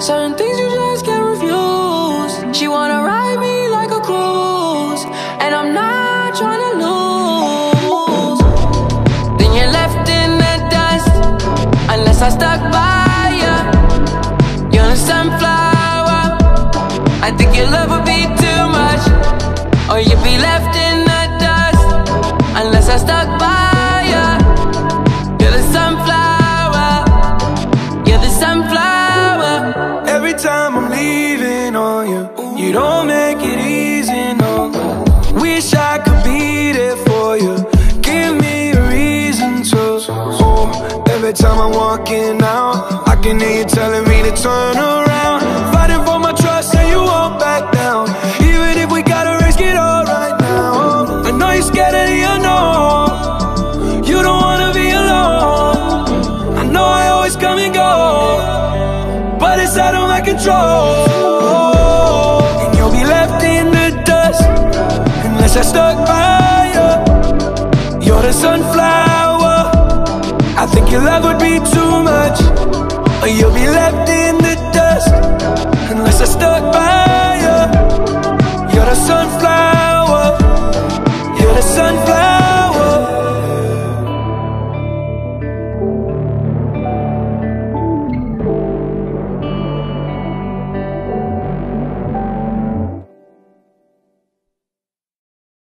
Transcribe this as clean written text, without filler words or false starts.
Certain things you just can't refuse. She wanna ride me like a cruise, and I'm not trying to lose. Then you're left in the dust, unless I stuck by you. You're a sunflower. I think your love would be too much, or you'd be left in the dust, unless I stuck by you. You're the sunflower. You're the sunflower. Every time I'm leaving on you, you don't make it easy, no. Wish I could be there for you. Give me a reason to. Oh, every time I'm walking out, I can hear you telling me to turn around. Fighting for my trust and you won't back down. Even if we gotta risk it all right now. I know you're scared of the unknown. You don't wanna be alone. I know I always come and go, but it's out of my control. And you'll be left in the dust, unless I stuck by you. You're the sunflower. I think your love would be too much, or you'll be left in the dust, unless I stuck by you. You're the sunflower.